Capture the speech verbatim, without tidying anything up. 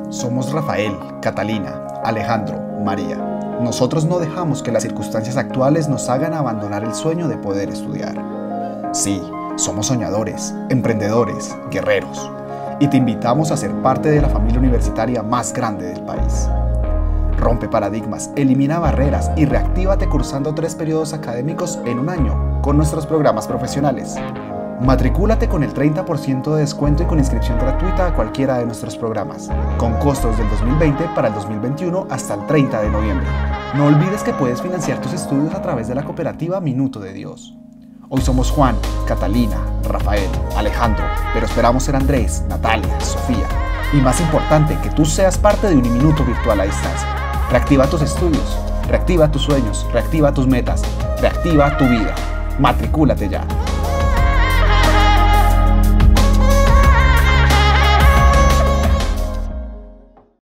Somos Rafael, Catalina, Alejandro, María. Nosotros no dejamos que las circunstancias actuales nos hagan abandonar el sueño de poder estudiar. Sí, somos soñadores, emprendedores, guerreros. Y te invitamos a ser parte de la familia universitaria más grande del país. Rompe paradigmas, elimina barreras y reactívate cursando tres periodos académicos en un año con nuestros programas profesionales. Matricúlate con el treinta por ciento de descuento y con inscripción gratuita a cualquiera de nuestros programas, con costos del dos mil veinte para el dos mil veintiuno hasta el treinta de noviembre. No olvides que puedes financiar tus estudios a través de la cooperativa Minuto de Dios. Hoy somos Juan, Catalina, Rafael, Alejandro, pero esperamos ser Andrés, Natalia, Sofía. Y más importante, que tú seas parte de un minuto virtual a distancia. Reactiva tus estudios, reactiva tus sueños, reactiva tus metas, reactiva tu vida. Matricúlate ya.